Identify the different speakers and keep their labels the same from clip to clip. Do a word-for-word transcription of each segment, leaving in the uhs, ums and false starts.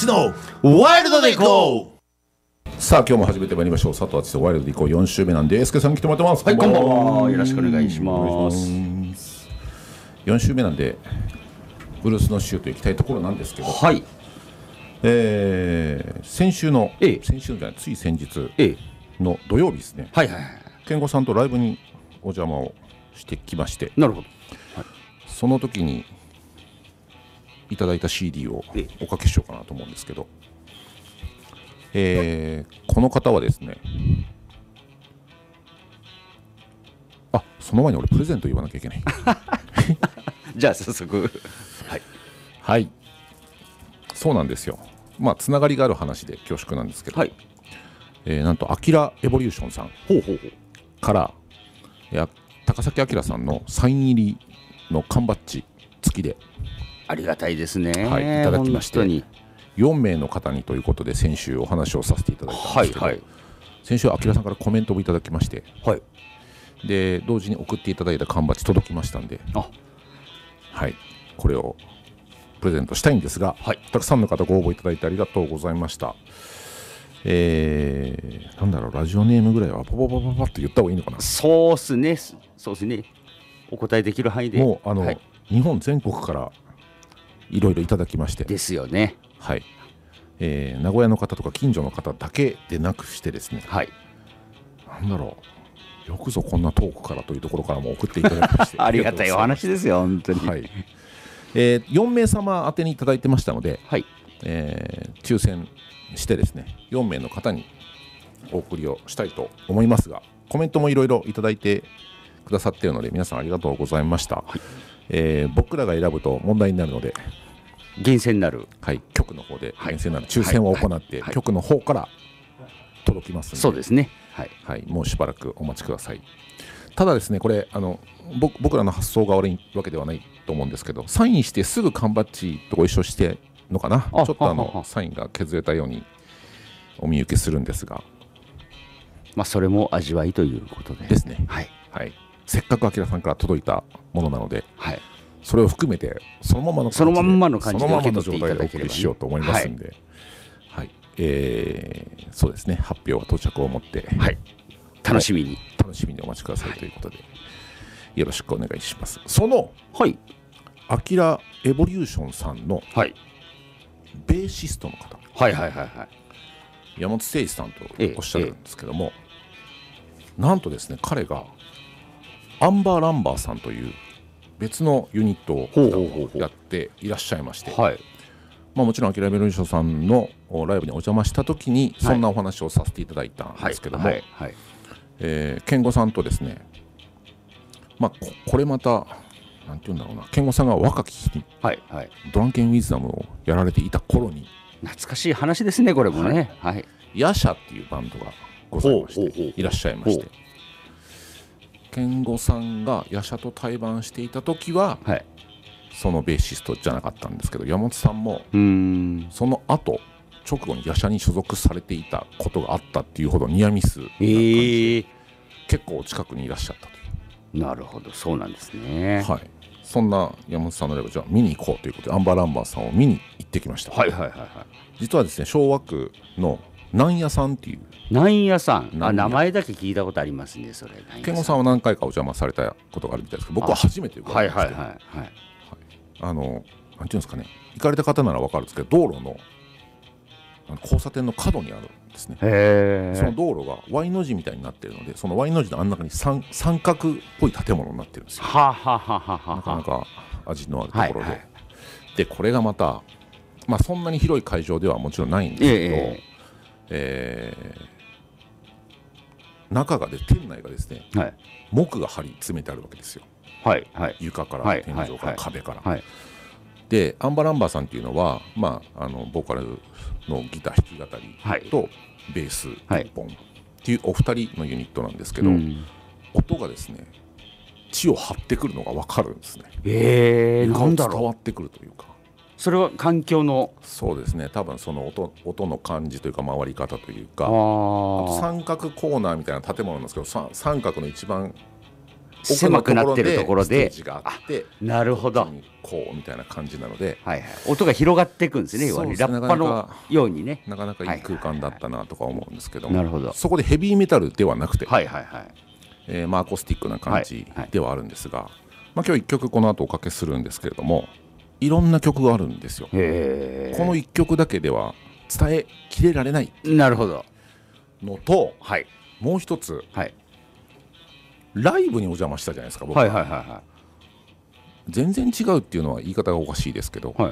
Speaker 1: 敦のワイルドでいこう。
Speaker 2: さあ今日も始めてまいりましょう。佐藤敦のワイルドでいこうよん週目なんで、エスケさん来てもらってます。
Speaker 3: はい、こんばんは。よろしくお願いします。
Speaker 2: よん週目なんでブルースの週と行きたいところなんですけど、
Speaker 3: はい、
Speaker 2: えー、先週の、
Speaker 3: ええ、
Speaker 2: 先週じゃないつい先日
Speaker 3: ええ
Speaker 2: の土曜日ですね、
Speaker 3: はいはいはい、
Speaker 2: 健吾さんとライブにお邪魔をしてきまして、
Speaker 3: なるほど、はい、
Speaker 2: その時にいただいた シーディー をおかけしようかなと思うんですけど、えー、この方はですね、あ、その前に俺プレゼント言わなきゃいけない
Speaker 3: じゃあ早速はい、
Speaker 2: はい、そうなんですよ。まあつながりがある話で恐縮なんですけど、はい、えー、なんとアキラエボリューションさんからいや高崎明さんのサイン入りの缶バッジ付きで
Speaker 3: ありがたいですね、
Speaker 2: はい、いただきまして、よん名の方にということで先週お話をさせていただいたんですけど、はいはい、先週明さんからコメントをいただきまして、はい、で同時に送っていただいた缶バッジ届きましたんで、あ、はい、これをプレゼントしたいんですが、はい、たくさんの方ご応募いただいてありがとうございました。えー、なんだろう、ラジオネームぐらいはポポポポポって言った方がいいのかな。
Speaker 3: そうっすね、そうっすね、お答えできる範囲で
Speaker 2: もうあの、はい、日本全国からいろいろいただきまして
Speaker 3: ですよね、
Speaker 2: はい、えー、名古屋の方とか近所の方だけでなくしてですね、はい、なんだろう、よくぞこんな遠くからというところからも送っていただきまして
Speaker 3: ありがたいお話ですよ本当に、
Speaker 2: はい、えー、よん名様宛てにいただいてましたので、はい、えー、抽選してですねよん名の方にお送りをしたいと思いますが、コメントもいろいろいただいてくださっているので皆さんありがとうございました、はい、えー、僕らが選ぶと問題になるので
Speaker 3: 厳選なる、
Speaker 2: はい、局の方で厳選なる抽選を行って、はい、局の方から届きますので、
Speaker 3: そうですね、はい、はい、
Speaker 2: もうしばらくお待ちください。ただですね、これあの僕僕らの発想が悪いわけではないと思うんですけど、サインしてすぐ缶バッジとご一緒してのかな、ちょっとあのサインが削れたようにお見受けするんですが、
Speaker 3: まあそれも味わいということで
Speaker 2: ですね、
Speaker 3: はい、
Speaker 2: はい、せっかく明さんから届いたものなので、はい、それを含めてそのままの
Speaker 3: そのまんまの感じで
Speaker 2: そのままの状態でお送りしようと思いますんで、はい、はい、えー、そうですね、発表は到着をもって、
Speaker 3: はい、楽しみに
Speaker 2: 楽しみにお待ちくださいということで、はい、よろしくお願いします。その、はい、アキラエボリューションさんの、はい、ベーシストの方、
Speaker 3: はいはいはいはい、
Speaker 2: 山本誠一さんとおっしゃるんですけども、ええ、なんとですね彼がアンバーランバーさんという別のユニットをやっていらっしゃいまして、はい、まあ、もちろんアキラエボリューションさんのライブにお邪魔した時にそんなお話をさせていただいたんですけども、健吾さんとですね、まあ、こ, これまたなんていうんだろうな、健吾さんが若き日にドランケンウィズダムをやられていた頃に、
Speaker 3: 懐かしい話ですねこれもね、はい、
Speaker 2: ヤシャっていうバンドがございましていらっしゃいまして、健吾さんがヤシャと対バンしていた時は、はい、そのベーシストじゃなかったんですけど、山本さんもうーんその後直後にヤシャに所属されていたことがあったっていうほどニアミスな感じで、えー、結構近くにいらっしゃったという。
Speaker 3: なるほど、そうなんですね。
Speaker 2: はい、そんな山本さんのライブ、じゃあ見に行こうということでアンバーランバーさんを見に行ってきました。はいはいはいはい。実はですね、昭和区のなんやさんっていう、
Speaker 3: なんやさん、あ、名前だけ聞いたことありますね。それ
Speaker 2: 健吾さんは何回かお邪魔されたことがあるみたいですけど、僕は初めて伺いました。はいはいはい、はい、あのなんていうんですかね、行かれた方なら分かるんですけど、道路の交差点の角にあるんですね。へー。その道路が Y の字みたいになっているので、その Y の字の真ん中に 三, 三角っぽい建物になってるんですよ。ははははは。なかなか味のあるところで、はいはい、でこれがまた、まあ、そんなに広い会場ではもちろんないんですけど、えーえー、中がで店内がですね、はい、木が張り詰めてあるわけですよ。はいはい、床から、はい、天井から、はい、壁から、はい、でアンバーランバーさんっていうのは、まあ、あのボーカルのギター弾き語りとベースいっぽんっていうお二人のユニットなんですけど、はい、音がですね地を張ってくるのが分かるんですね。えー、なんだろう、伝わってくるというか、
Speaker 3: それは環境の、
Speaker 2: そうですね、多分その 音, 音の感じというか回り方というか、ああと三角コーナーみたいな建物なんですけど、三角の一番
Speaker 3: 狭くなってるところで
Speaker 2: ステージがあって、
Speaker 3: なるほど、
Speaker 2: こうみたいな感じなので、
Speaker 3: はいはい、音が広がっていくんですね。要はね、ラッパのようにね、
Speaker 2: なかなかいい空間だったなとか思うんですけども、
Speaker 3: なるほど、
Speaker 2: そこでヘビーメタルではなくて、
Speaker 3: はいはいはい、
Speaker 2: えー、まあアコースティックな感じではあるんですが、はいはい、まあ、今日いっきょくこの後おかけするんですけれども、いろんな曲があるんですよ。へー、このいっきょくだけでは伝えきれられない
Speaker 3: なるほど
Speaker 2: のと、
Speaker 3: はい、
Speaker 2: もう一つ、
Speaker 3: はい、
Speaker 2: ライブにお邪魔したじゃないですか僕は。はいはいはいはい、全然違うっていうのは言い方がおかしいですけど、はい、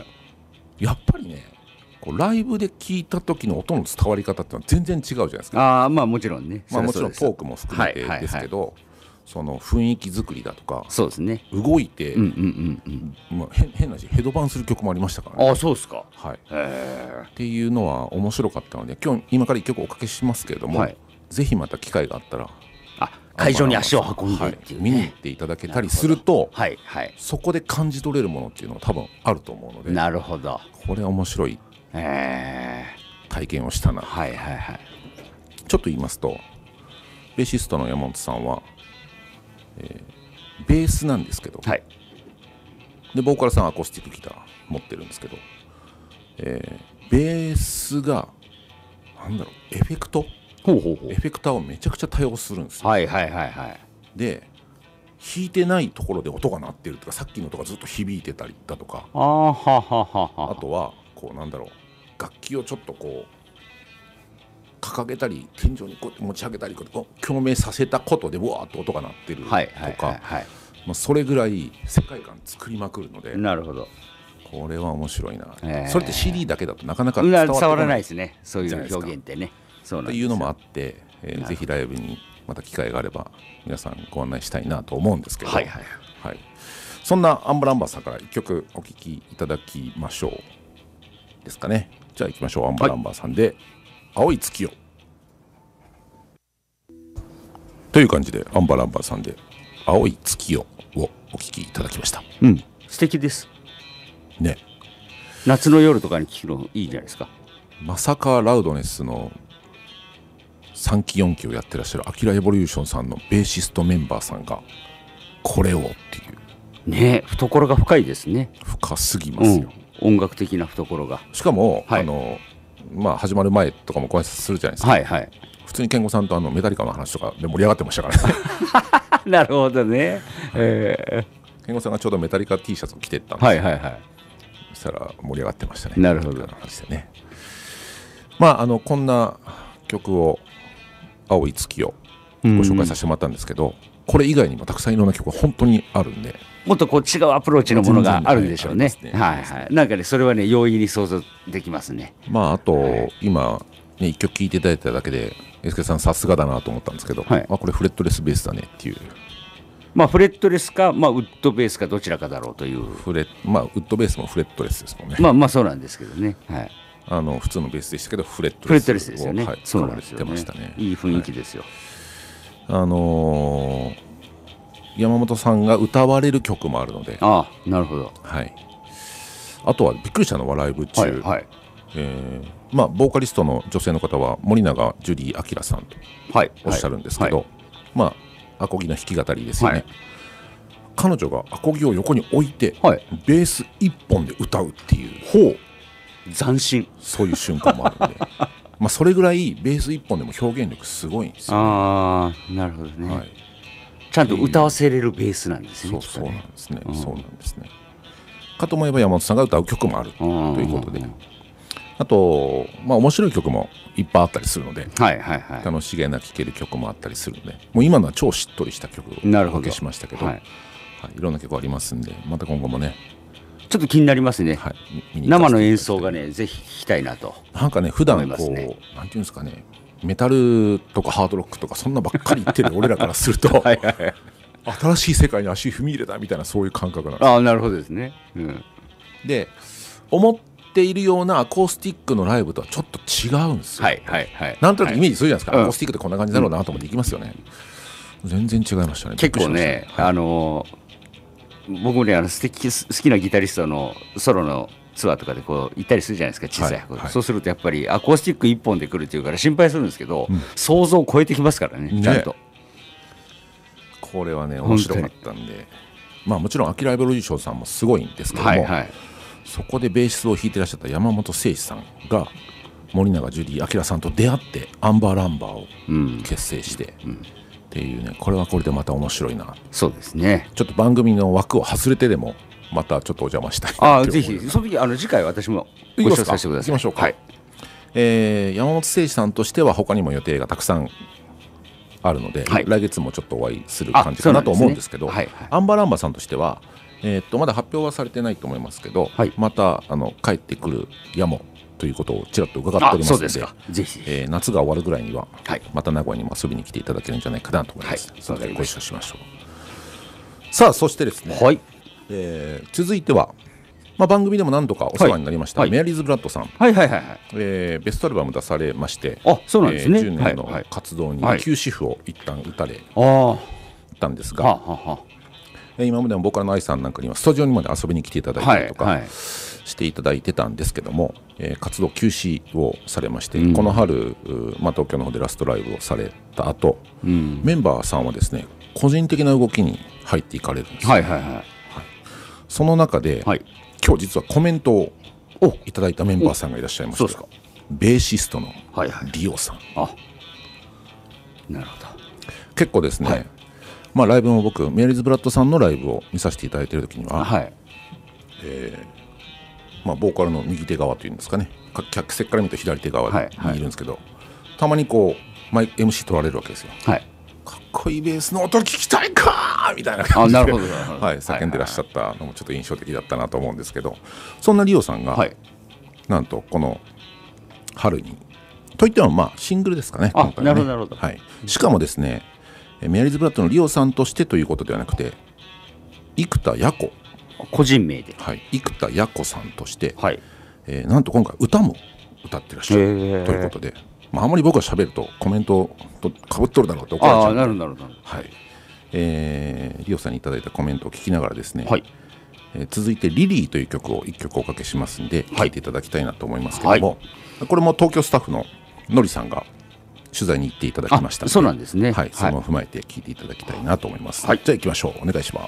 Speaker 2: やっぱりね、こうライブで聞いた時の音の伝わり方ってのは全然違うじゃないですか。
Speaker 3: あ、まあもちろんね、
Speaker 2: まあ、もちろんトークも含めてですけど、はいはいはい、その雰囲気作りだとか、
Speaker 3: そうですね、
Speaker 2: 動いて、うんうんうんうん、まあ、変, 変なしヘドバンする曲もありましたからね。
Speaker 3: あ、そうですか。
Speaker 2: はい、っていうのは面白かったので、今日今からいっきょくおかけしますけれども、はい、ぜひまた機会があったら
Speaker 3: 会場に足を運んでっていう、ね、
Speaker 2: はい、見に行っていただけたりすると、はいはい、そこで感じ取れるものっていうのは多分あると思うので、
Speaker 3: なるほど、
Speaker 2: これは面白い体験をしたな、はいはいはい、ちょっと言いますと、ベーシストの山本さんは、えー、ベースなんですけど、はい、でボーカルさんはアコースティックギター持ってるんですけど、えー、ベースがなんだろう、エフェクトほうほうほうエフェクターをめちゃくちゃ多用するんですよ。はいはいはいはい。で、弾いてないところで音が鳴ってるとか、さっきの音がずっと響いてたりだとか、あはははあとはこうなんだろう、楽器をちょっとこう掲げたり天井にこうやって持ち上げたり共鳴させたことでわーっと音が鳴ってるとか、はいはいはいはい、まあ、それぐらい世界観作りまくるので、なるほど、これは面白いな。それって シーディー だけだとなかなか伝わってこない、伝わらないですね、そういう表現ってね。そうっていうのもあって、えー、ぜひライブにまた機会があれば皆さんご案内したいなと思うんですけど、はいはいはい、そんなアンバランバーさんからいっきょくお聴きいただきましょうですかね。じゃあ行きましょう。アンバランバーさんで、はい、青い月よという感じで、アンバランバーさんで青い月よをお聴きいただきました。
Speaker 3: うん、素敵ですね。夏の夜とかに聴くのいいじゃないですか。
Speaker 2: まさかラウドネスのさんきよんきをやってらっしゃるアキラエボリューションさんのベーシストメンバーさんがこれをっていう
Speaker 3: ね、懐が深いですね。
Speaker 2: 深すぎますよ、
Speaker 3: うん、音楽的な懐が。
Speaker 2: しかも、はい、あのまあ始まる前とかもご挨拶するじゃないですか、はいはい、普通に健吾さんとあのメタリカの話とかで盛り上がってましたからね
Speaker 3: なるほどね、え
Speaker 2: ー、健吾さんがちょうどメタリカ T シャツを着てったんですよ、はいはいはい、そしたら盛り上がってましたね。
Speaker 3: なるほど、
Speaker 2: 話でね、まああのこんな曲を青い月をご紹介させてもらったんですけど、うん、これ以外にもたくさんいろんな曲が本当にあるんで、
Speaker 3: もっとこう違うアプローチのものがあるんでしょうね。はいはい、なんかね、それはね容易に想像できますね。
Speaker 2: まああと、はい、今ね一曲聴いていただいただけでエスケさんさすがだなと思ったんですけど、はい、あこれフレットレスベースだねっていう。
Speaker 3: まあフレットレスか、まあ、ウッドベースかどちらかだろうという。
Speaker 2: フレまあウッドベースもフレットレスですもんね。
Speaker 3: まあまあそうなんですけどね。はい。
Speaker 2: あの普通のベースでしたけどフレットレス
Speaker 3: ですよね。はい、
Speaker 2: 使われてましたね。
Speaker 3: いい雰囲気ですよ。
Speaker 2: はい、あのー、山本さんが歌われる曲もあるので。
Speaker 3: ああ、なるほど。
Speaker 2: はい。あとはびっくりしたのはライブ中、はいはい、えー、まあボーカリストの女性の方は森永ジュリー明さんとおっしゃるんですけど、はいはい、まあアコギの弾き語りですよね。はい、彼女がアコギを横に置いて、はい、ベース一本で歌うっていう。
Speaker 3: ほう。斬新。
Speaker 2: そういう瞬間もあるんでまあそれぐらいベース一本でも表現力すごいんですよ、ね、
Speaker 3: ああ、なるほどね、はい、ちゃんと歌わせれるベースなんですね。
Speaker 2: そうそうなんですね、うん、そうなんですね。かと思えば山本さんが歌う曲もあるということで、あとまあ面白い曲もいっぱいあったりするので、はいはいはい、楽しげな聴ける曲もあったりするので、もう今のは超しっとりした曲をおかけしましたけど、はい、はい、いろんな曲ありますんで、また今後もね
Speaker 3: ちょっと気になりますね、はい、生の演奏がねぜひ聴きたいなと。
Speaker 2: なんかね普段こう、ね、なんていうんですかね、メタルとかハードロックとかそんなばっかり言ってる俺らからするとはい、はい、新しい世界に足踏み入れたみたいなそういう感覚なんです。
Speaker 3: ああ、なるほどですね、うん、
Speaker 2: で思っているようなアコースティックのライブとはちょっと違うんですよ。
Speaker 3: はいはいはい、
Speaker 2: なんとなくイメージするじゃないですか、はい、アコースティックってこんな感じだろうなと思って行きますよね、うん、全然違いましたね。
Speaker 3: 結構ね、はい、あのー僕もね、あの素敵好きなギタリストのソロのツアーとかでこう行ったりするじゃないですか、小さい箱で、はいはい、そうするとやっぱりアコースティックいっぽんで来るっていうから心配するんですけど、うん、想像を超えてきますからね、ちゃんと。
Speaker 2: ここれはね面白かったんで、まあもちろんアキラエボリューションさんもすごいんですけども、はいはい、そこでベーシスを弾いてらっしゃった山本誠司さんが森永ジュディ明さんと出会ってアンバーランバーを結成して、うんうん、っていうね、これはこれでまた面白いな。
Speaker 3: そうですね。
Speaker 2: ちょっと番組の枠を外れてでもまたちょっとお邪魔したい
Speaker 3: な。あ、ぜひその時あの次回私もご一緒させてください。
Speaker 2: 行きましょうか。はい、えー、山本誠司さんとしては他にも予定がたくさんあるので、はい、来月もちょっとお会いする感じかなと思うんですけど、ね、はいはい、アンバーランバーさんとしては、えー、っとまだ発表はされてないと思いますけど、はい、またあの帰ってくるやもということをちらっと伺っておりますので、
Speaker 3: ぜひ、
Speaker 2: えー、夏が終わるぐらいには、はい、また名古屋にも遊びに来ていただけるんじゃないかなと思います、はい、それでご一緒しましょう。さあそしてですね、はい、えー、続いては、まあ、番組でも何度かお世話になりました、はい、メアリーズ・ブラッドさん、はいはいはいはい、えー、ベストアルバム出されまして、
Speaker 3: あ、そうなんですね、
Speaker 2: えー、じゅうねんの活動に休止符を一旦打たれたんですが、はいはいはい、今までも僕らの愛さんなんかにはスタジオにまで遊びに来ていただいたりとか、はいはい、していただいてたんですけども、えー、活動休止をされまして、うん、この春、まあ、東京の方でラストライブをされた後、うん、メンバーさんはですね個人的な動きに入っていかれるんです、はいはいはいはい、その中で、はい、今日実はコメントをいただいたメンバーさんがいらっしゃいまして、そうですか、ベーシストのリオさん、はいはい、
Speaker 3: あ、なるほど。
Speaker 2: 結構ですね、はい、まあ、ライブも僕メアリーズ・ブラッドさんのライブを見させていただいている時には、はい、えーまあ、ボーカルの右手側というんですかね、客席から見ると左手側にいるんですけど、はいはい、たまにこうマイ エムシー 取られるわけですよ、はい、かっこいいベースの音聞きたいかみたいな感じで、はい、叫んでらっしゃったのもちょっと印象的だったなと思うんですけど、そんなリオさんが、はい、なんとこの春にといってもまあシングルですかね、
Speaker 3: あ、今回ね、なるほどなるほど、
Speaker 2: はい、しかもですねメアリーズ・ブラッドのリオさんとしてということではなくて生田ヤコ、
Speaker 3: 個人名で、
Speaker 2: はい、生田ヤコさんとして、はい、えー、なんと今回歌も歌ってらっしゃるということで、まあ、あまり僕が喋るとコメントとかぶっとるだろうと怒られちゃうので、あ、なるなるなる、はい、えー、リオさんにいただいたコメントを聞きながらですね、はい、えー、続いてリリーという曲をいっきょくおかけしますんで聴いていただきたいなと思いますけども、はい、これも東京スタッフののりさんが取材に行っていただきましたので、
Speaker 3: そうなんですね、
Speaker 2: はい、それを踏まえて聴いていただきたいなと思います、はい、じゃあ行きましょう、お願いします。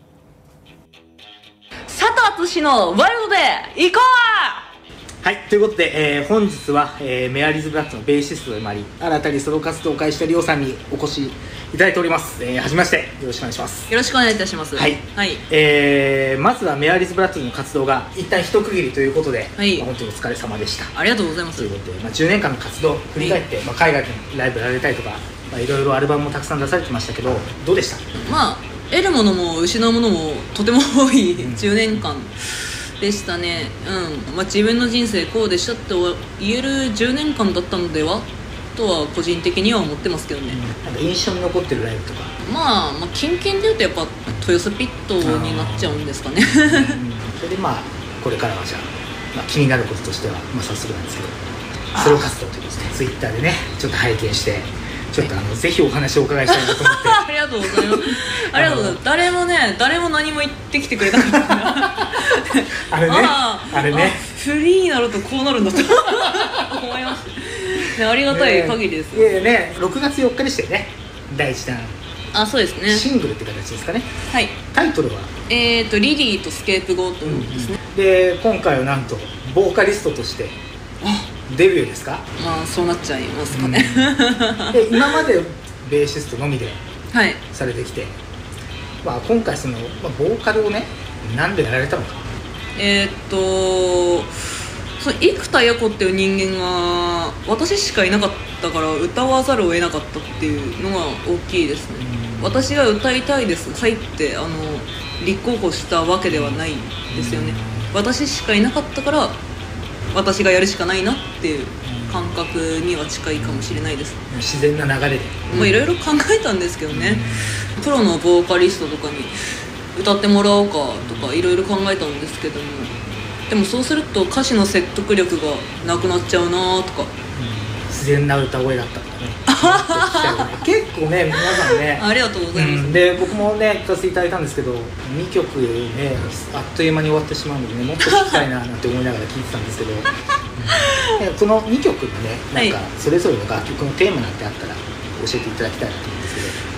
Speaker 4: 佐藤敦のワイルドで行こう。はい、ということで、えー、本日は、えー、メアリーズ・ブラッドのベーシストでもあり新たにソロ活動を開始したリオさんにお越しいただいております、えー、はじめまして、よろしくお願いします。
Speaker 5: よろしくお願いいたします。
Speaker 4: はい、はい、えー、まずはメアリーズ・ブラッドの活動が一旦一区切りということで、はい、まあ、本当にお疲れ様でした。
Speaker 5: ありがとうございます。
Speaker 4: ということで、まあ、じゅうねんかんの活動を振り返って、はい、まあ、海外でライブやられたりとか、まあ、いろいろアルバムもたくさん出されてましたけど、どうでした？
Speaker 5: まあ得るものも失うものもとても多いじゅうねんかんでしたね、うん、まあ、自分の人生こうでしたって言えるじゅうねんかんだったのではとは個人的には思ってますけどね、
Speaker 4: うん、なんか印象に残ってるライブとか、
Speaker 5: まあ、まあ近々でいうとやっぱ豊洲ピットになっちゃうんですかね、うん、
Speaker 4: それでまあこれからはじゃあ、まあ、気になることとしては、まあ、早速なんですけどソロ活動というですねツイッターでねちょっと拝見してちょっとあのぜひお話をお伺いしたいなと思って
Speaker 5: ありがとうございますありがとうございます誰もね誰も何も言ってきてくれなかった
Speaker 4: あれねああれね
Speaker 5: フリーになるとこうなるんだと思います、ね、ありがたい限りです、
Speaker 4: ね、いやいやねろくがつよっかでしたよねだいいちだん。
Speaker 5: あ、そうですね、
Speaker 4: シングルって形ですかね。
Speaker 5: はい。
Speaker 4: タイトルは
Speaker 5: えーとリリーとスケープゴートですね、
Speaker 4: うん、で今回はなんとボーカリストとしてデビューですか？
Speaker 5: まあそうなっちゃいますかね、
Speaker 4: うん、で今までベーシストのみでされてきて、はい、まあ、今回その、まあ、ボーカルをねなんでやられたのか。
Speaker 5: えー、っとその生田ヤコっていう人間が私しかいなかったから歌わざるを得なかったっていうのが大きいですね、うん、私が歌いたいです入ってあの立候補したわけではないですよね、うん、私しかいなかったから私がやるしかないなっていう感覚には近いかもしれないです。
Speaker 4: 自然な流れで
Speaker 5: いろいろ考えたんですけどね、プロのボーカリストとかに歌ってもらおうかとかいろいろ考えたんですけども、でもそうすると歌詞の説得力がなくなっちゃうなとか、うん、
Speaker 4: 自然な歌声だったんだね結構ね皆さんね
Speaker 5: ありがとうございます、
Speaker 4: うん、で僕もね聴かせていただいたんですけどにきょくねあっという間に終わってしまうのでねもっと聴きたいななんて思いながら聴いてたんですけどこのにきょくのねなんかそれぞれの楽曲のテーマなんてあったら教えていただきたいなと思うんですけど。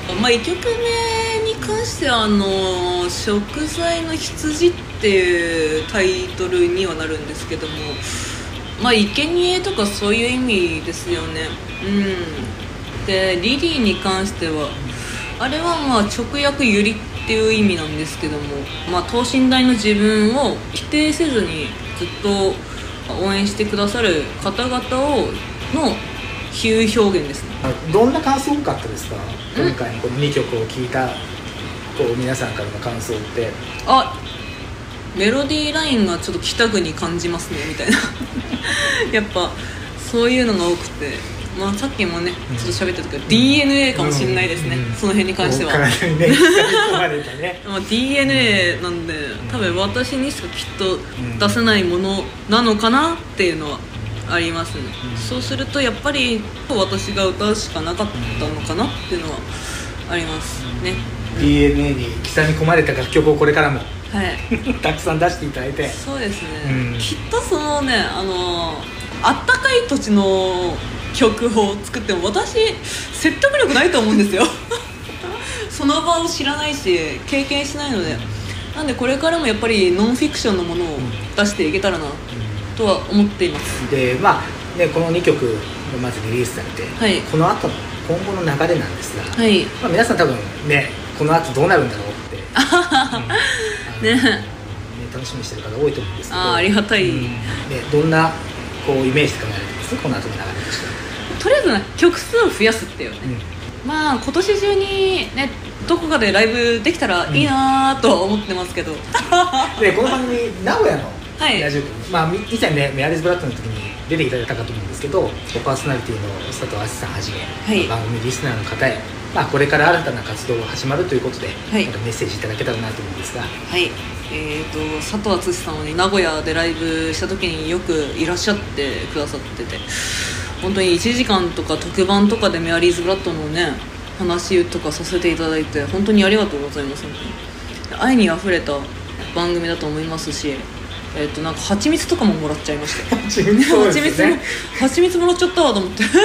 Speaker 5: まあ、いっきょくめに関してはあの食材の羊っていうタイトルにはなるんですけども、まあ生贄とかそういう意味ですよね。うんでリリーに関してはあれはまあ直訳ユリっていう意味なんですけども、まあ等身大の自分を否定せずにずっと応援してくださる方々をの比喩表現ですね。
Speaker 4: どんな感想多かったですか、今回のこのにきょくを聴いたこう皆さんからの感想って。
Speaker 5: あメロディーラインがちょっと北国感じますねみたいなやっぱそういうのが多くて、まあ、さっきもねちょっと喋った時は ディーエヌエー かもしれないですね、うんうん、その辺に関しては、ねまあ、ディーエヌエー なんで多分私にしかきっと出せないものなのかなっていうのはありますね、うん、そうするとやっぱり私が歌うしかなかったのかなっていうのはありますね。
Speaker 4: ディーエヌエー に刻み込まれた楽曲をこれからも
Speaker 5: はい、
Speaker 4: たくさん出していただいて。
Speaker 5: そうですね、うん、きっとそのねあのあったかい土地の曲を作っても私説得力ないと思うんですよその場を知らないし経験しないので、なんでこれからもやっぱりノンフィクションのものを出していけたらなとは思っています。
Speaker 4: でまあねこのにきょくまずリリースされて、はい、この後の今後の流れなんですが、はいまあ、皆さん多分ねこの後どうなるんだろうってうんね、ね楽しみにしてる方多いと思うんですけど、
Speaker 5: あありがたい、うんね、
Speaker 4: どんなこうイメージで考えられてますこの後の流れとしては。
Speaker 5: とりあえず、ね、曲数を増やすっていうね、うん、まあ今年中にねどこかでライブできたらいいなとは思ってますけど、うん、
Speaker 4: でこの番組名古屋のラジオ局、はいまあ、以前ねメアリーズブラッドの時に出ていただいたかと思うんですけど、パーソナリティの佐藤敦さんはじめ、はい、番組リスナーの方へ、まあ、これから新たな活動が始まるということで、はい、またメッセージいただけたらなと思うんですが、
Speaker 5: はいえー、と佐藤敦さんは、ね、名古屋でライブした時によくいらっしゃってくださってて、本当にいちじかんとか特番とかでメアリーズブラッドのね話とかさせていただいて本当にありがとうございます。本当に愛にあふれた番組だと思いますし、えー、となんか蜂蜜とかももらっちゃいました蜂蜜も蜂蜜もらっちゃったわと思って、はい、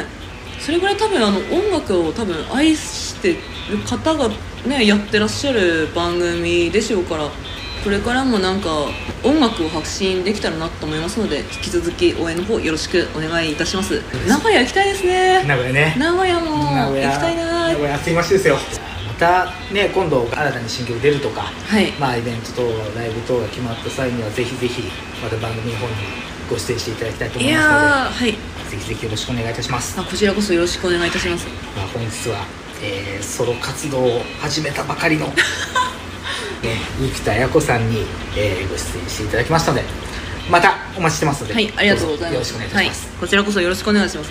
Speaker 5: それぐらい多分あの音楽を多分愛してる方がねやってらっしゃる番組でしょうから、これからもなんか音楽を発信できたらなと思いますので、引き続き応援の方よろしくお願いいたします。名古屋行きたいですね。
Speaker 4: 名古屋ね
Speaker 5: 名古屋も行きたいな。
Speaker 4: 名古屋暑い街ですよ。またね今度新たに新曲出るとか、はい、まあイベント等ライブ等が決まった際にはぜひぜひまた番組の方にご出演していただきたいと思いますので、いや、はい、ぜひぜひよろしくお願いいたします。
Speaker 5: あこちらこそよろしくお願いいたします。
Speaker 4: まあ、本日は、えー、ソロ活動を始めたばかりのね、生田彩子さんに、えー、ご出演していただきましたので、またお待ちしてますので、
Speaker 5: はい、ありがとうございます。よろしくお願いいたします、はい、こちらこそよろしくお願いします。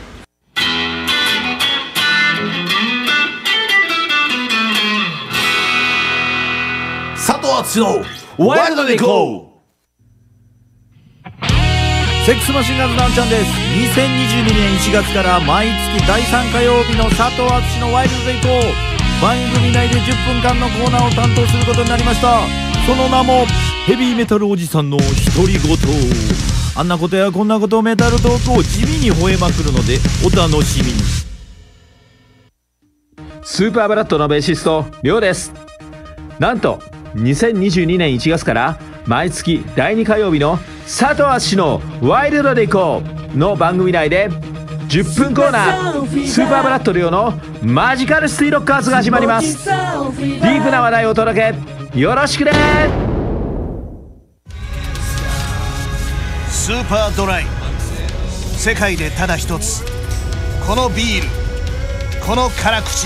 Speaker 1: 佐藤敦のワイルドでいこう。
Speaker 6: セックスマシンガンズなんちゃんです。にせんにじゅうにねんいちがつから毎月だいさん火曜日の佐藤敦のワイルドでいこう番組内でじゅっぷんかんのコーナーを担当することになりました。その名もヘビーメタルおじさんの独り言。あんなことやこんなことメタルトークを地味に吠えまくるのでお楽しみに。
Speaker 7: スーパーブラッドのベーシストりょうです。なんとにせんにじゅうにねんいちがつから毎月だいに火曜日の佐藤敦のワイルドでいこうの番組内でじゅっぷんコーナースーパーブラッドりょうのマジカルシティロッカーズが始まります。ディープな話題をお届けよろしくね。
Speaker 8: スーパードライ、世界でただ一つ、このビール、この辛口、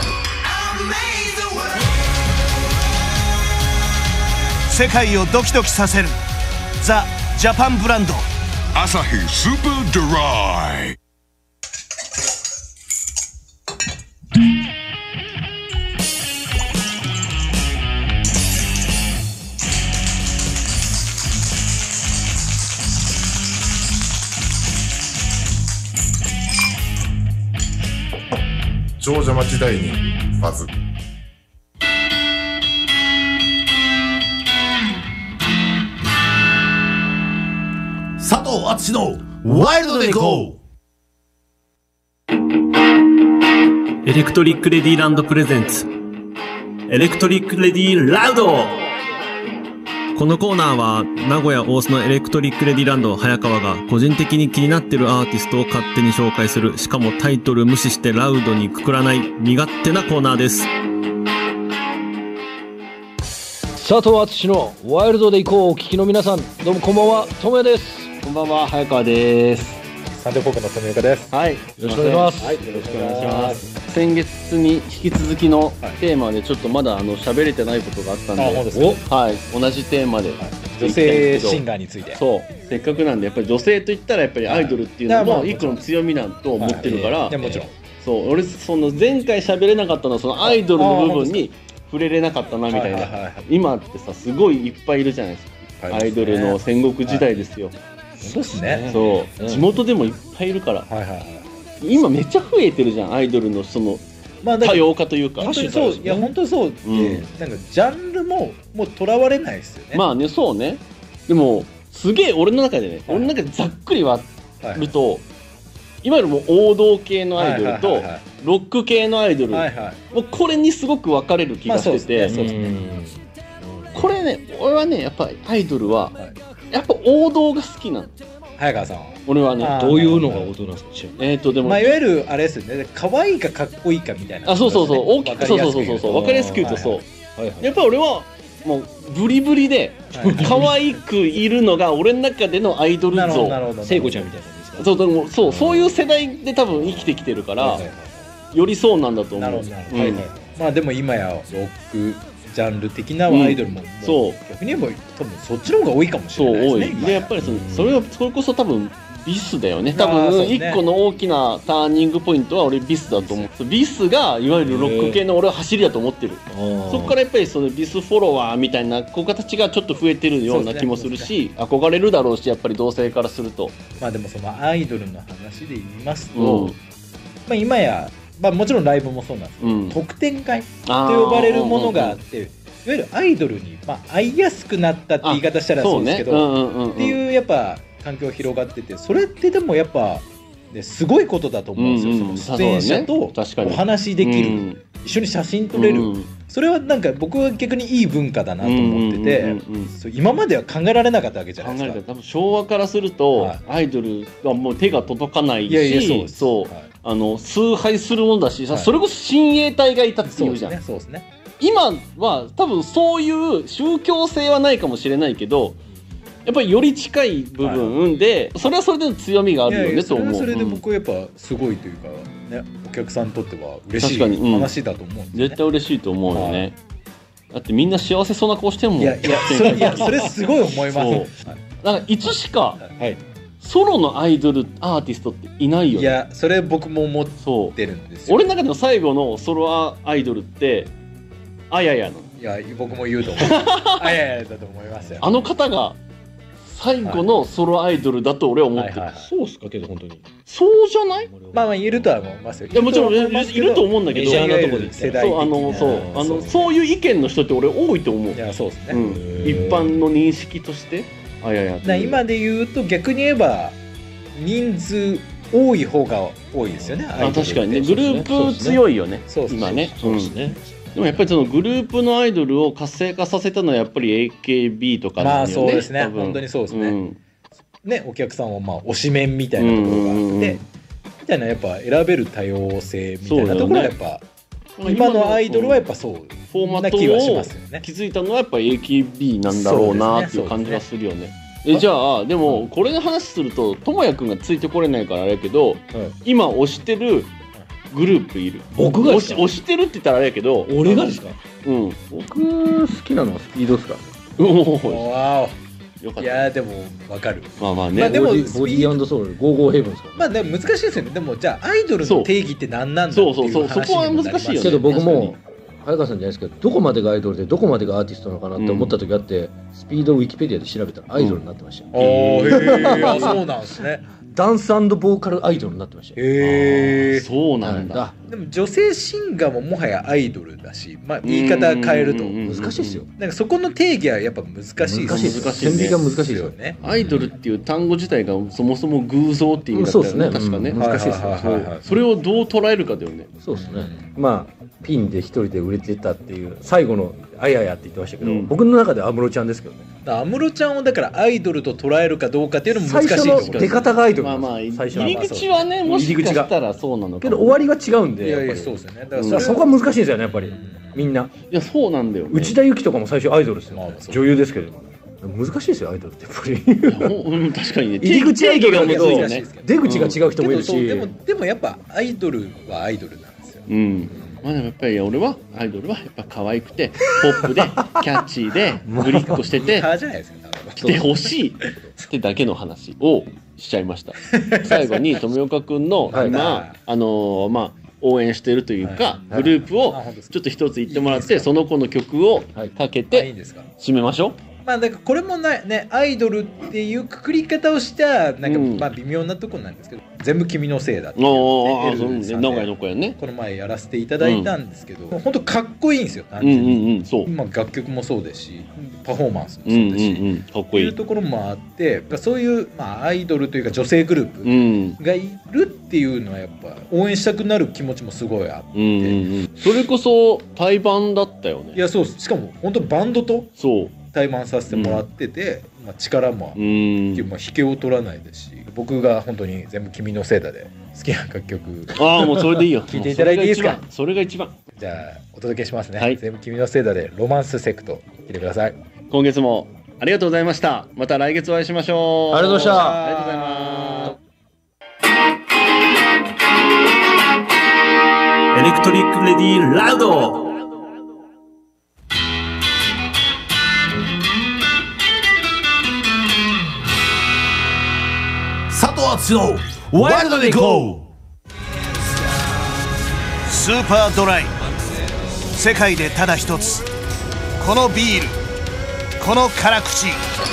Speaker 8: 世界をドキドキさせるザ・ジャパンブランドアサヒスーパードライ。
Speaker 2: 長者町時代にバズ。
Speaker 1: 佐藤敦のワイルドでいこう。
Speaker 9: エレクトリックレディランドプレゼンツエレクトリックレディラウド。このコーナーは名古屋大須のエレクトリックレディランド早川が個人的に気になってるアーティストを勝手に紹介する、しかもタイトル無視してラウドにくくらない身勝手なコーナーです。
Speaker 10: 佐藤敦のワイルドで行こうお聞きの皆さん、どうもこんばんは、ともやです。
Speaker 11: こんばんは、早川です。
Speaker 12: サンデーフォークの富岡です。
Speaker 11: はい、よ
Speaker 10: ろしくお願いします。
Speaker 11: はい、よろしくお願いします。先月に引き続きのテーマでちょっとまだあの喋れてないことがあったんで、
Speaker 12: あ、
Speaker 11: はい、同じテーマで、はい、
Speaker 12: 女性シンガーについて。
Speaker 11: そう、せっかくなんでやっぱり女性といったらやっぱりアイドルっていうのも一個の強みなんと思ってるから、
Speaker 12: いやもちろん。
Speaker 11: そう、俺その前回喋れなかったのはそのアイドルの部分に触れれなかったなみたいな。今ってさすごいいっぱいいるじゃないですか。アイドルの戦国時代ですよ。
Speaker 12: そうですね。
Speaker 11: そう、うん、地元でもいっぱいいるから、はいはいはい、今めっちゃ増えてるじゃん、アイドルのその、まあ、多様化というか。
Speaker 12: 本当にそう、いや本当にそうで、うん、なんかジャンルももうとらわれないですよね。
Speaker 11: まあね、そうね。でもすげえ俺の中でね、はい、俺の中でざっくり割ると、はいはい、いわゆるもう王道系のアイドルと、はいはいはいはい、ロック系のアイドル、はいはい、もうこれにすごく分かれる気がしてて、まあね、これね、俺はねやっぱりアイドルは、はい、やっぱ王道が好きなの。
Speaker 12: 早川さんは
Speaker 11: 俺はね、
Speaker 10: どういうのが王道なんですか。
Speaker 11: えーとでも、
Speaker 12: まあ、いわゆるあれですよね、可愛いかかっこいいかみたいな、ね、
Speaker 11: あ、そうそうそう、大きく、そうそうそうそう、分かりやすく言うとそう、はいはい、やっぱり俺はもうブリブリで可愛くいるのが俺の中でのアイドル像、
Speaker 10: 聖子ちゃんみたいな感じですか。
Speaker 11: そう、でもそう、そういう世代で多分生きてきてるから、はいはいはい、よりそうなんだと思う。なるほど、うん、はいはい、
Speaker 12: まあでも今やロックジャンル的なアイドルも、うん、そう逆に言えば多分そっちの方が多いかもしれないですね。
Speaker 11: そう多いで、やっぱりその、うん、それはそれこそ多分ビスだよね。多分一個の大きなターニングポイントは俺ビスだと思う。ビスがいわゆるロック系の俺は走りだと思ってる。そこからやっぱりそのビスフォロワーみたいな子形がちょっと増えてるような気もするし、憧れるだろうし、やっぱり同性からすると。
Speaker 12: まあでもそのアイドルの話で言いますと、うん、まあ今や、まあ、もちろんライブもそうなんですけど、うん、特典会と呼ばれるものがあって、いわゆるアイドルに、まあ、会いやすくなったって言い方したらそうですけど、っていうやっぱ環境広がってて、それってでもやっぱ、ね、すごいことだと思うんですよ、うんうん、その出演者とお話できる、うん、一緒に写真撮れる、うん、それはなんか僕は逆にいい文化だなと思ってて、今までは考えられなかったわけじゃないですか。考え
Speaker 11: 多分昭和からすると、はい、アイドルはもう手が届かないし、いやいやそうです、そう、はい、あの崇拝するものだし、はい、それこそ親衛隊がいたっていうじゃん。
Speaker 12: そうですね、そうですね。
Speaker 11: 今は多分そういう宗教性はないかもしれないけど、やっぱりより近い部分で、はい、それはそれでの強みがあるよね。いやいや、と思う。
Speaker 12: それはそれで僕はやっぱすごいというか、ね、お客さんにとっては嬉しい話だと思うんですね。
Speaker 11: 絶対嬉しいと思うよね、はい、だってみんな幸せそうな顔してるもん。
Speaker 12: いやいや、それ、いやそれすごい思います。はい、
Speaker 11: なんかいつしか、はい、ソロのアイドルアーティストっていないよね。
Speaker 12: いや、それ僕も思ってるんですよ。
Speaker 11: 俺の中での最後のソロアイドルってあややの。
Speaker 12: いや、僕も言うと思う。あややだと思いますよ。
Speaker 11: あの方が最後のソロアイドルだと俺は思ってる。
Speaker 10: そうっすかけど本当に。
Speaker 11: そうじゃない？
Speaker 12: まあまあ言えるとは思いますよ。
Speaker 11: いやもちろんいると思うんだけど、
Speaker 10: メジャーなところで
Speaker 11: 世代的な、そうあのそうあのそういう意見の人って俺多いと思う。
Speaker 12: いやそうですね。
Speaker 11: うん、一般の認識として、あやや。
Speaker 12: な今で言うと逆に言えば人数多い方が多いですよね。
Speaker 11: あ、確かにね、グループ強いよね。
Speaker 12: そうですね。
Speaker 11: 今ね。
Speaker 10: そうですね。
Speaker 11: でもやっぱりそのグループのアイドルを活性化させたのはやっぱり エーケービー とかなんだよね。
Speaker 12: まあそうですね。本当にそうですね。うんね、お客さんはまあ推しメンみたいなところがあって、うんうんうん、みたいなやっぱ選べる多様性みたいなところがやっぱ、ね、今のアイドルはやっぱそうフ
Speaker 11: ォーマットを気づいたのはやっぱ エーケービー なんだろうなっていう感じがするよね。えじゃあでもこれの話するとともやくんがついてこれないからあれやけど、うん、今推してるグループいる。
Speaker 10: 僕がですか？
Speaker 11: 推してるって言ったらあれやけど、
Speaker 10: 俺がですか？
Speaker 11: うん、
Speaker 10: 僕好きなのはスピードですか？
Speaker 12: おお、わお。いやでも分かる。
Speaker 11: まあまあね。
Speaker 12: まあでもボデ
Speaker 10: ィー&ソウルゴーゴーヘブンですか。
Speaker 12: まあでも難しいですよね。でもじゃあアイドルの定義って何なんだっていう話にもなります。
Speaker 11: そうそうそう、そこは難しいよね。
Speaker 10: けど僕も早川さんじゃないですけど、どこまでがアイドルでどこまでがアーティストなのかなって思った時があって、うん、スピードをウィキペディアで調べたらアイドルになってましたよ。
Speaker 12: ああ、へえ、そうなんですね。
Speaker 10: ダンス&ボーカルアイドルになってましたよ。
Speaker 12: へえ、
Speaker 11: そうなんだ。
Speaker 12: でも女性シンガーももはやアイドルだし、まあ言い方変えると
Speaker 10: 難しいですよ。
Speaker 12: なんかそこの定義はやっぱ難しい。
Speaker 10: 難しいです。線引きが難しいですよね。
Speaker 11: アイドルっていう単語自体がそもそも偶像っていう意味だったよね。確かね。
Speaker 10: 難しいですよ。
Speaker 11: それをどう捉えるかだよね。
Speaker 10: そうですね。まあピンで一人で売れてたっていう最後のあややって言ってましたけど、僕の中では安室ちゃんですけどね。
Speaker 12: 安室ちゃんをだからアイドルと捉えるかどうかっていうのも難しい。
Speaker 10: 最初の出方がアイドル。
Speaker 11: まあまあ入り口はね、もしかしたらそうなのか。
Speaker 10: けど終わりが違うんで。
Speaker 12: いやいやそうですよね。だ
Speaker 10: からそこは難しいですよねやっぱりみんな。
Speaker 11: いやそうなんだよ。
Speaker 10: 内田有紀とかも最初アイドルですよ。女優ですけど難しいですよアイドルってやっぱり。
Speaker 11: 確かにね。
Speaker 10: 入り口アイドルだけど出口が違う人もいるし。
Speaker 12: でもでもやっぱアイドルはアイドルなんですよ。
Speaker 11: うん。まあでもやっぱり俺はアイドルはやっぱ可愛くてポップでキャッチーでぶりっこしてて来てほしいってだけの話をしちゃいました。最後に富岡くんの今あのまあ応援してるというかグループをちょっと一つ言ってもらってその子の曲をかけて締めましょう。
Speaker 12: まあだからこれもなねアイドルっていうくくり方をしたなんかまあ微妙なとこなんですけど、全部君のせいだっていう
Speaker 11: ああそうね名古屋の子やね。
Speaker 12: この前やらせていただいたんですけど、本当かっこいいんですよ。
Speaker 11: 単純にそう。
Speaker 12: まあ楽曲もそうですし、パフォーマンスもそうですし、
Speaker 11: かっこいい。
Speaker 12: いうところもあって、そういうまあアイドルというか女性グループがいるっていうのはやっぱ応援したくなる気持ちもすごいあって、
Speaker 11: それこそ対バンだったよね。
Speaker 12: いやそうしかも本当バンドと
Speaker 11: そう。
Speaker 12: 対バンさせてもらってて、うんまあ、力も、うん、まあ、引けを取らないですし僕が本当に全部君のせいだで好きな楽曲
Speaker 11: ああもうそれでいいよ
Speaker 12: 聴いていただいていいですか。
Speaker 11: それが一番。
Speaker 12: じゃあお届けしますね、はい、全部君のせいだでロマンスセクト聴いてください。
Speaker 11: 今月もありがとうございました。また来月お会いしましょう。
Speaker 10: ありがとうございました。
Speaker 11: ありがとうございます。
Speaker 9: エレクトリックレディーラウド。
Speaker 1: 佐藤敦のワイルドでいこう。
Speaker 8: スーパードライ、世界でただ一つこのビール、この辛口、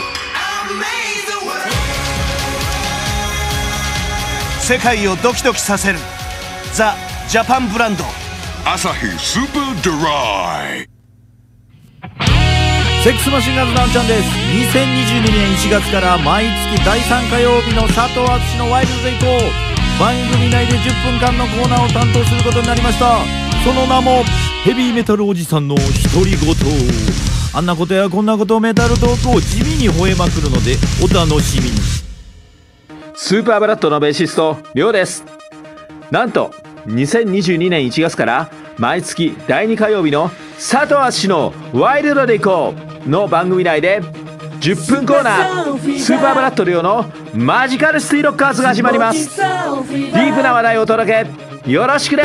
Speaker 8: 世界をドキドキさせるザ・ジャパンブランドアサヒスーパードライ。
Speaker 6: セックスマシンガンズナンちゃんです。にせんにじゅうにねんいちがつから毎月だいさん火曜日の佐藤敦のワイルドでいこう番組内でじゅっぷんかんのコーナーを担当することになりました。その名もヘビーメタルおじさんの独り言。あんなことやこんなことメタルトークを地味に吠えまくるのでお楽しみに。
Speaker 7: スーパーブラッドのベーシストリョウです。なんとにせんにじゅうにねんいちがつから毎月だいに火曜日の佐藤敦のワイルドでいこうの番組内でじゅっぷんコーナースーパーブラッドリョウのマジカルシティロッカーズが始まります。ディープな話題をお届けよろしくね。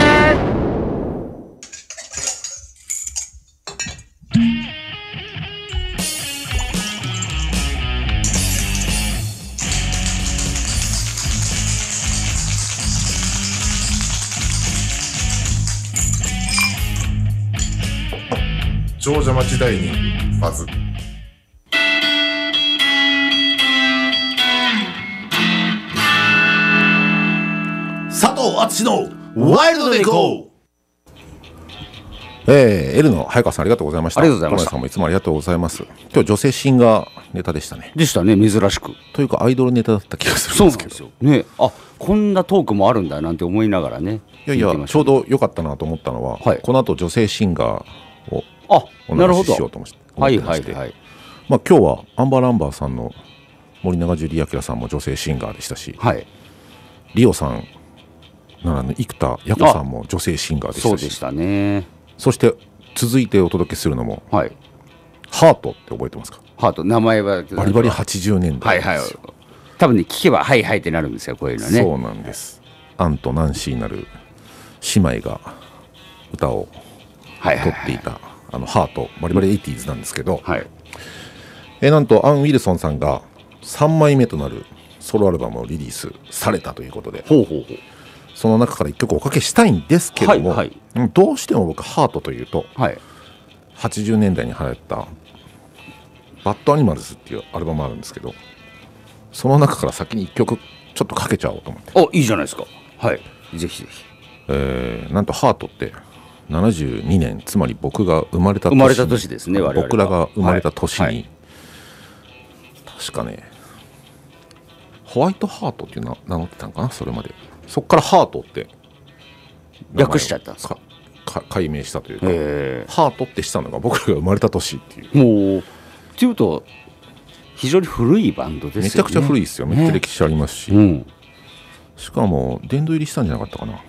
Speaker 2: 長者町第にバズ。
Speaker 1: 佐藤敦のワイルドでいこう。
Speaker 2: えー、L の早川さんありがとうございました。
Speaker 3: ありがとうございました。
Speaker 2: さんもいつもありがとうございます。今日女性シンガーネタでしたね。
Speaker 3: でしたね、珍しく。
Speaker 2: というかアイドルネタだった気がするんですけど。
Speaker 3: そうなんですよね。あ、こんなトークもあるんだなんて思いながらね。
Speaker 2: いやいや、ちょうど良かったなと思ったのは、はい、この後女性シンガーをお話ししようと思ってまして、はいはいはい。まあ今日はアンバーランバーさんの森永樹里明さんも女性シンガーでしたし、はい、リオさんならぬ生田矢子さんも女性シンガーでしたし、
Speaker 3: そうでしたね。
Speaker 2: そして続いてお届けするのも、はい、ハートって覚えてますか？
Speaker 3: ハート、名前は
Speaker 2: バリバリはちじゅうねんだい。
Speaker 3: はいはい。多分ね、聞けばはいはいってなるんですよ、こういうのね。
Speaker 2: そうなんです。アンとナンシーなる姉妹が歌を取っていたあのハート、バリバリエイティーズなんですけど、はい、えなんとアン・ウィルソンさんがさんまいめとなるソロアルバムをリリースされたということで、ほうほうほう、その中からいっきょくおかけしたいんですけども、はいはい、どうしても僕ハートというと、はい、はちじゅうねんだいに流行ったバッドアニマルズっていうアルバムあるんですけど、その中から先にいっきょく聴ちょっとかけちゃおうと思って。
Speaker 3: あ、いいじゃないですか。はい、ぜひぜひ。
Speaker 2: えー、なんとハートってななじゅうにねん、つまり僕が生まれた年
Speaker 3: 生まれた年ですね。我々
Speaker 2: 僕らが生まれた年に、
Speaker 3: はいはい、
Speaker 2: 確かねホワイトハートっていう名名乗ってたのかな、それまで。そこからハートって
Speaker 3: 略しちゃったんですか。
Speaker 2: か解明したというか、ハートってしたのが僕らが生まれた年っていう。
Speaker 3: もうっていうと非常に古いバンドですよね。
Speaker 2: めちゃくちゃ古いですよ。めっちゃ歴史ありますし、ね、うん、しかも殿堂入りしたんじゃなかったかな。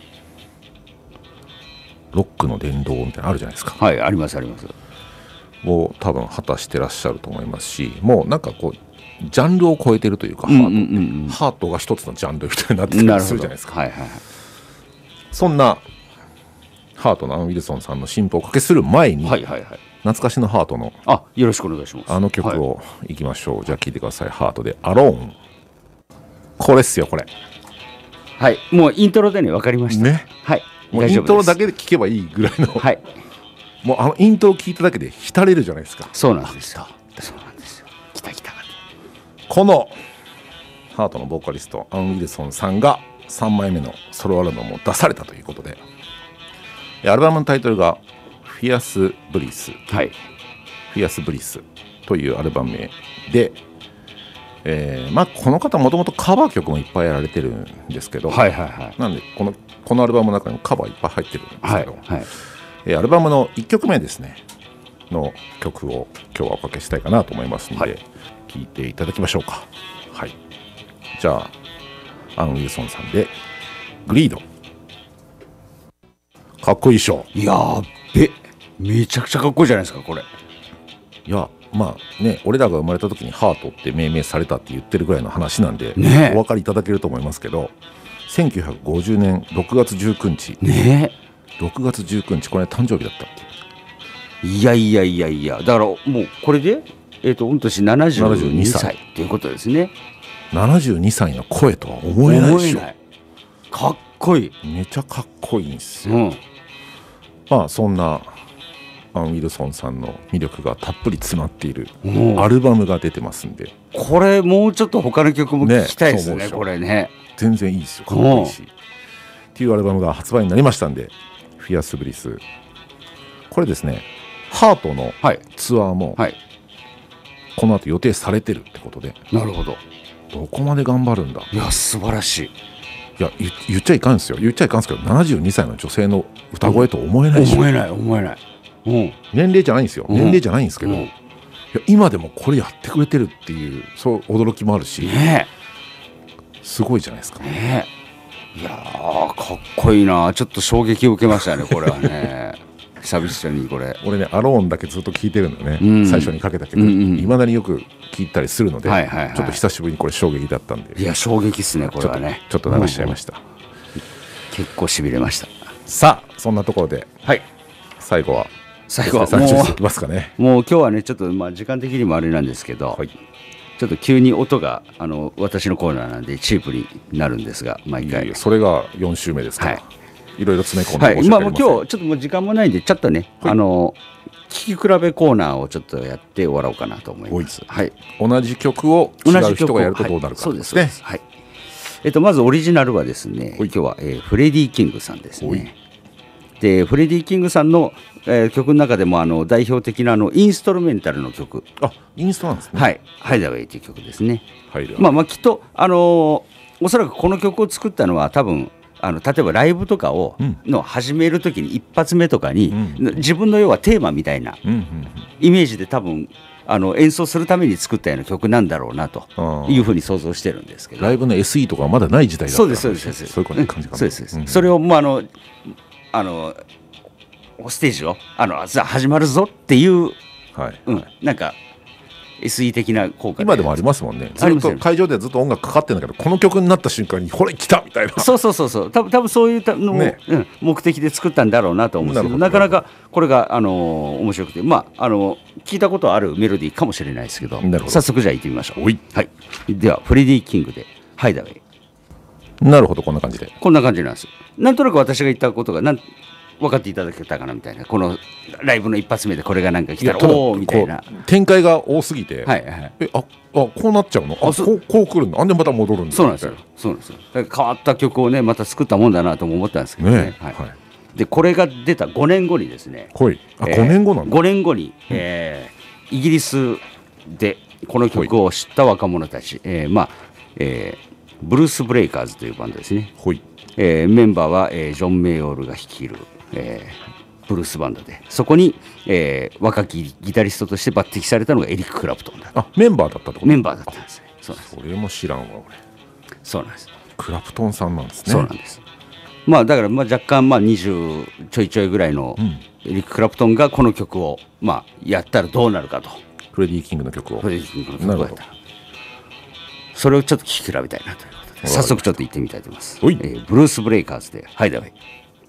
Speaker 2: ロックの殿堂みたいなのあるじゃないですか。
Speaker 3: はい、ありますあります。
Speaker 2: を多分果たしてらっしゃると思いますし、もうなんかこうジャンルを超えてるというか、ハート、うんうんうん、ハートが一つのジャンルみたいになってたりするじゃないですか。はいはいはい、そんなハートのアン・ウィルソンさんの新譜をおかけする前に、はいはいはい、懐かしのハートの
Speaker 3: あ、よろしくお願いします。
Speaker 2: あの曲をいきましょう、はい、じゃあ聴いてください。ハートでアローン。これっすよ、これ。
Speaker 3: はい、もうイントロでね分かりましたね。はい、
Speaker 2: もうイントロだけで聴けばいいぐらいの、はい、もうあのイントロ聴いただけで浸れるじゃないですか。
Speaker 3: そうなんですよ。そうなんですよ。来た来た。
Speaker 2: このハートのボーカリストアン・ウィルソンさんがさんまいめのソロアルバムを出されたということで、アルバムのタイトルがフィアス・ブリス、はい、フィアス・ブリスというアルバム名で、えーまあ、この方もともとカバー曲もいっぱいやられてるんですけど、はいはいはい、なんでこのこのアルバムの中にもカバーいっぱい入ってるんですけど、はいはい、えー、アルバムのいっきょくめですねの曲を今日はおかけしたいかなと思いますので、はい、聴いていただきましょうか。はい、じゃあアン・ウィルソンさんでグリード。かっこいいでしょ。
Speaker 3: やーべ、めちゃくちゃかっこいいじゃないですかこれ。
Speaker 2: いや、まあね、俺らが生まれた時にハートって命名されたって言ってるぐらいの話なんで、ね、お分かりいただけると思いますけど、せんきゅうひゃくごじゅうねんろくがつじゅうくにち、ね、ろくがつじゅうくにち、これ誕生日だったっていう。
Speaker 3: いやいやいやいや、だからもうこれでえっ、ー、と御年ななじゅうにさいっていうことですね。
Speaker 2: ななじゅうにさいの声とは思えないでしょ。
Speaker 3: かっこいい。
Speaker 2: めちゃかっこいいんですよ、うん、まあそんなアン・ウィルソンさんの魅力がたっぷり詰まっているアルバムが出てますんで、
Speaker 3: これもうちょっと他の曲も聴きたいですね。ね、これね
Speaker 2: 全然いいですよ、かっこいいしっていうアルバムが発売になりましたんで、フィアス・ブリス、これですね、ハートのツアーもこの後予定されてるってことで、
Speaker 3: なるほど、
Speaker 2: どこまで頑張るんだ。
Speaker 3: いや素晴らしい。
Speaker 2: いや 言, 言っちゃいかんですよ、言っちゃいかんですけど、ななじゅうにさいの女性の歌声と思えないでしょ。
Speaker 3: 思えない思えない、うん、
Speaker 2: 年齢じゃないんですよ、年齢じゃないんですけど、うん、いや今でもこれやってくれてるっていう、そう驚きもあるし、ね、すごいじゃないですか、ね、
Speaker 3: いやーかっこいいな。ちょっと衝撃を受けましたねこれはね久々にこれ、
Speaker 2: 俺ねアローンだけずっと聴いてるんだよね、うん、最初にかけたけどいま、うんうん、だによく聴いたりするので、はいはいはい、ちょっと久しぶりにこれ衝撃だったんで。
Speaker 3: いや衝撃っすねこれはね。
Speaker 2: ちょっと流しちゃいました、うん、
Speaker 3: 結構しびれました。
Speaker 2: さあそんなところで、はい、最後は
Speaker 3: 最後はもういきますかね。もう今日はねちょっとまあ時間的にもあれなんですけど、はい、ちょっと急に音があの私のコーナーなんでチープになるんですが、毎回いい
Speaker 2: それがよん週目ですから、はい、いろいろ詰め込んで
Speaker 3: 申し訳ありません。はい、まあもう今日ちょっともう時間もないんでちょっとね、はい、あの聴き比べコーナーをちょっとやって終わろうかなと思います。はい、
Speaker 2: 同じ曲を違う人がやるとどうなるかですね。
Speaker 3: はい、えっとまずオリジナルはですね、今日は、えー、フレディ・キングさんですね。でフレディ・キングさんの、えー、曲の中でもあの代表的なあのインストルメンタルの曲、
Speaker 2: あインストなんですね。
Speaker 3: はい、ハイダウェイという曲ですね。まあまあきっとあのー、おそらくこの曲を作ったのは多分あの例えばライブとかを、うん、の始めるときに一発目とかに、うん、自分の要はテーマみたいなイメージで多分あの演奏するために作ったような曲なんだろうなというふうに想像してるんですけど、
Speaker 2: ライブの エスイー とかはまだない時代だった。
Speaker 3: そうですそうです、
Speaker 2: そういう感じかな。
Speaker 3: そうです、うん、それをもうあのあのステージをあのさあ始まるぞっていう、はいうん、なんか エスイー 的な効果
Speaker 2: 今でもありますもんね。ずっと会場ではずっと音楽かかってるんだけど、この曲になった瞬間にほれ来たみたいな。
Speaker 3: そうそうそうそう、多分多分そういうのも、ねうん、目的で作ったんだろうなと思うんですけど、なかなかこれがあのー、面白くて、まああのー、聞いたことあるメロディーかもしれないですけど、早速じゃあ行ってみましょう。はい、ではフレディ・キングでハイダウェイ。
Speaker 2: なるほど、こんな感じで
Speaker 3: こんな感じなんです。なんとなく私が言ったことがなん分かっていただけたかなみたいな、このライブの一発目でこれがなんか来たらおおみたいな
Speaker 2: 展開が多すぎて、
Speaker 3: はいはい、
Speaker 2: えああこうなっちゃうの、あこうこう来るの、あんでまた戻るんだ、
Speaker 3: そうなんですよ、そうなんですよ。だから変わった曲をねまた作ったもんだなとも思ったんですけどね。ねはいはい、でこれが出たごねんごにですね、
Speaker 2: はい、あ、えー、ごねんごなんだ。
Speaker 3: ごねんごに、えー、イギリスでこの曲を知った若者たち、えー、まあ、えー、ブルース・ブレイカーズというバンドですね。
Speaker 2: はい、
Speaker 3: えー、メンバーは、えー、ジョン・メイオールが率いる、えー、ブルースバンドで、そこに、えー、若きギタリストとして抜擢されたのがエリック・クラプトンだ。
Speaker 2: あ、メンバーだったってこと？
Speaker 3: メンバーだったんですね。そうなんです。
Speaker 2: それも知らんわ俺。
Speaker 3: そうなんです。
Speaker 2: クラプトンさんなんですね。
Speaker 3: そうなんです。まあだからまあ若干まあにじゅうちょいちょいぐらいのエリック・クラプトンがこの曲をまあやったらどうなるかと。
Speaker 2: フレディ・キングの曲を。
Speaker 3: フレディ・キングの曲をやったら。それをちょっと聴き比べたいなということで、早速ちょっと行ってみたいと思います。えー、ブルース・ブレイカーズでハイダウェイ。い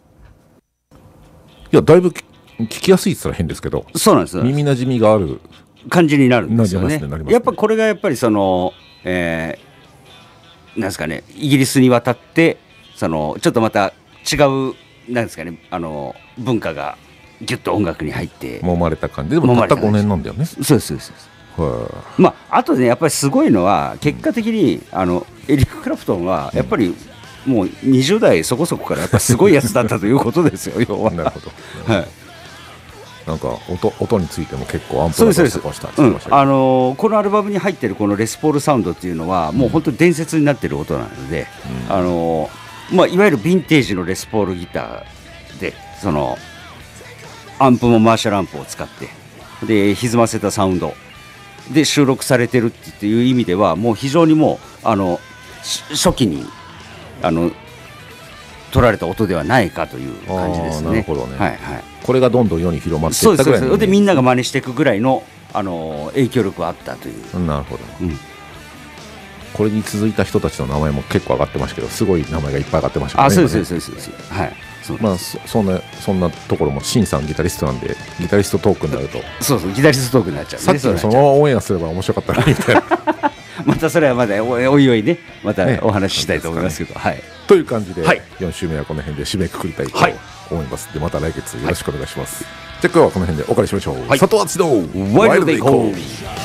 Speaker 2: やだいぶ聞きやすいって言ったら変ですけど、
Speaker 3: そうなんですよ。
Speaker 2: 耳なじみがある
Speaker 3: 感じになるんですよね。
Speaker 2: なりますね、なりますね。
Speaker 3: やっぱこれがやっぱりその、えー、なんですかね、イギリスに渡ってそのちょっとまた違うなんですかね、あの文化がギュッと音楽に入って
Speaker 2: 揉まれた感じで、もたったごねんなんだよね。
Speaker 3: そうですそうです。まああとねやっぱりすごいのは結果的にあのエリック・クラプトンはやっぱりもうにじゅう代そこそこからやっぱすごいやつだったということですよ要は。
Speaker 2: なるほど。はい。なんか 音, 音についても結構アンプ
Speaker 3: ロードした、うん、あのー、このアルバムに入ってるこのレスポールサウンドっていうのはもう本当に伝説になってる音なので、うん、あのー、まあいわゆるヴィンテージのレスポールギターでそのアンプもマーシャルアンプを使ってで歪ませたサウンドで収録されてるっていう意味ではもう非常にもうあの初期にあの取られた音ではないかという感じですね。
Speaker 2: なるほどね。
Speaker 3: はいはい。
Speaker 2: これがどんどん世に広まっていったぐらいの、
Speaker 3: そうです。でみんなが真似していくぐらいのあの影響力があったという。
Speaker 2: なるほど。うん、これに続いた人たちの名前も結構上がってましたけど、すごい名前がいっぱい上がってましたね。
Speaker 3: あ、そうですそうですそうです。はい。
Speaker 2: まあ そ, そんなそんなところもシンさんギタリストなんでギタリストトークになると
Speaker 3: そうそうギタリストトークになっちゃう、ね、
Speaker 2: さっきのそのままオンエアすれば面白かったなみたいな
Speaker 3: またそれはまだおいおいねまたお話ししたいと思いますけど、ね、はい、
Speaker 2: という感じで、はい、よん週目はこの辺で締めくくりたいと思います、はい、でまた来月よろしくお願いします、はい、じゃあ今日はこの辺でお借りしましょう、はい、佐藤敦のワイルドでいこう。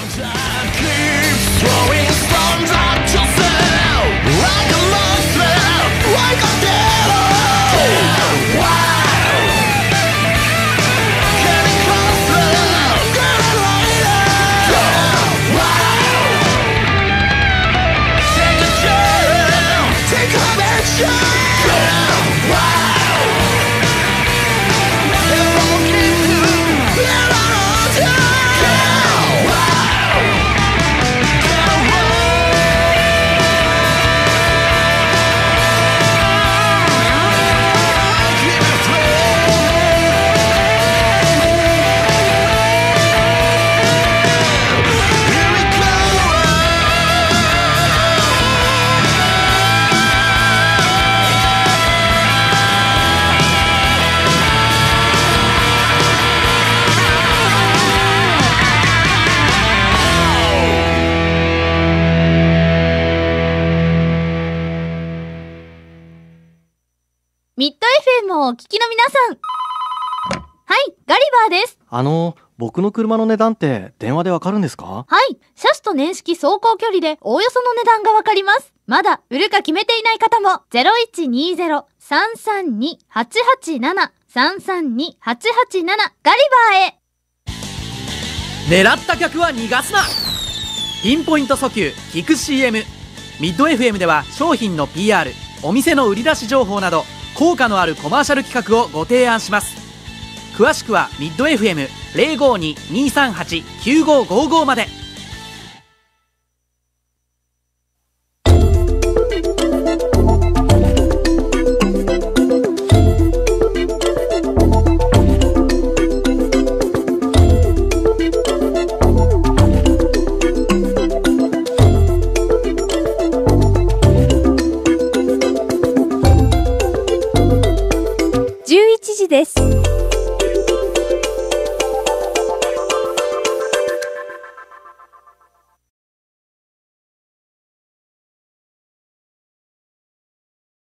Speaker 13: ミッド エフエム をお聞きの皆さん、はい、ガリバーです。
Speaker 14: あの僕の車の値段って電話でわかるんですか？
Speaker 13: はい、車種と年式走行距離でおおよその値段がわかります。まだ売るか決めていない方も ゼロいちにゼロ さんさんに はちはちなな さんさんに はちはちなな ガリバーへ。
Speaker 15: 狙った客は逃がすな。ピンポイント訴求聞く シーエム。 ミッド エフエム では商品の ピーアール、 お店の売り出し情報など効果のあるコマーシャル企画をご提案します。詳しくはミッド エフエム ゼロごに にさんはち きゅうごごごまで。